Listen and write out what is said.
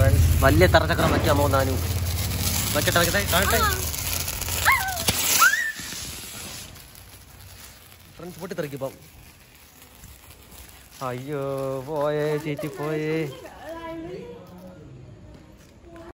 വലിയ തറച്ചക്രം വയ്ക്കാൻ പോകുന്നാനും വച്ചിട്ട് വയ്ക്കട്ടെ കാണട്ടെ. ഫ്രണ്ട്സ് പൊട്ടിത്തെറിക്കിപ്പം. അയ്യോ പോയേ ചേച്ചി പോയേ.